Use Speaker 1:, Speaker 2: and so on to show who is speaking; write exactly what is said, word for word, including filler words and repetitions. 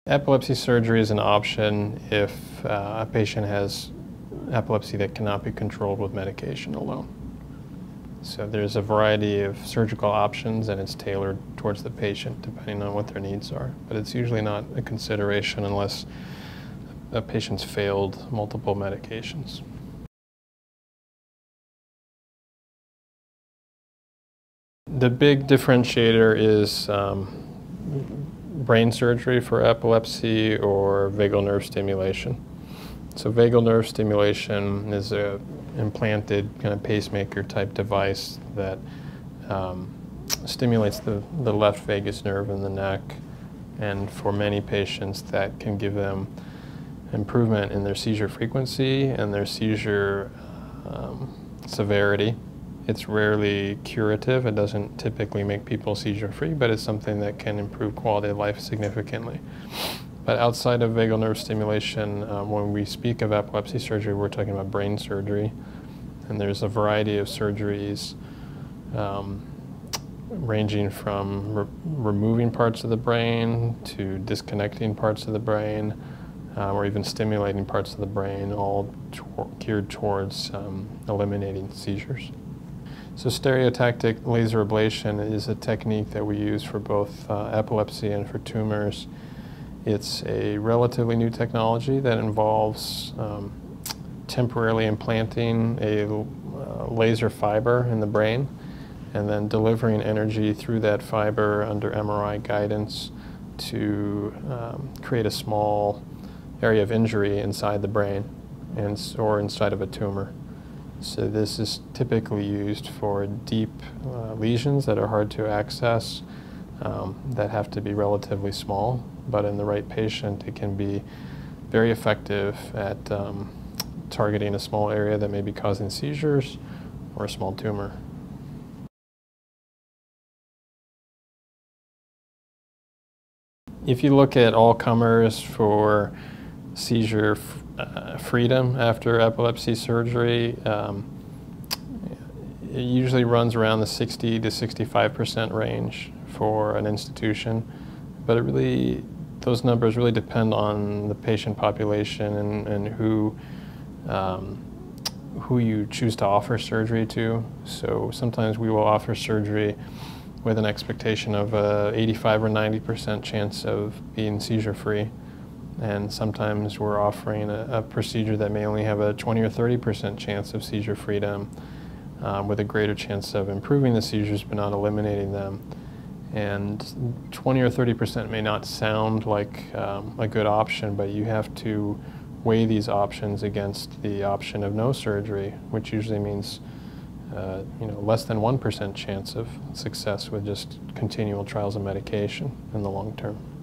Speaker 1: Epilepsy surgery is an option if uh, a patient has epilepsy that cannot be controlled with medication alone. So there's a variety of surgical options, and it's tailored towards the patient depending on what their needs are. But it's usually not a consideration unless a patient's failed multiple medications. The big differentiator is um, brain surgery for epilepsy or vagal nerve stimulation. So vagal nerve stimulation is a implanted kind of pacemaker type device that um, stimulates the, the left vagus nerve in the neck, and for many patients that can give them improvement in their seizure frequency and their seizure um, severity. It's rarely curative. It doesn't typically make people seizure free, but it's something that can improve quality of life significantly. But outside of vagal nerve stimulation, um, when we speak of epilepsy surgery, we're talking about brain surgery. And there's a variety of surgeries um, ranging from re removing parts of the brain to disconnecting parts of the brain, um, or even stimulating parts of the brain, all to geared towards um, eliminating seizures. So stereotactic laser ablation is a technique that we use for both uh, epilepsy and for tumors. It's a relatively new technology that involves um, temporarily implanting a uh, laser fiber in the brain and then delivering energy through that fiber under M R I guidance to um, create a small area of injury inside the brain and, or inside of a tumor. So this is typically used for deep uh, lesions that are hard to access, um, that have to be relatively small, but in the right patient it can be very effective at um, targeting a small area that may be causing seizures or a small tumor. If you look at all comers for seizure uh, freedom after epilepsy surgery, um, it usually runs around the sixty to sixty-five percent range for an institution, but it really, those numbers really depend on the patient population and, and who, um, who you choose to offer surgery to. So sometimes we will offer surgery with an expectation of a eighty-five or ninety percent chance of being seizure-free. And sometimes we're offering a, a procedure that may only have a twenty or thirty percent chance of seizure freedom, um, with a greater chance of improving the seizures but not eliminating them. And twenty or thirty percent may not sound like um, a good option, but you have to weigh these options against the option of no surgery, which usually means uh, you know, less than one percent chance of success with just continual trials of medication in the long term.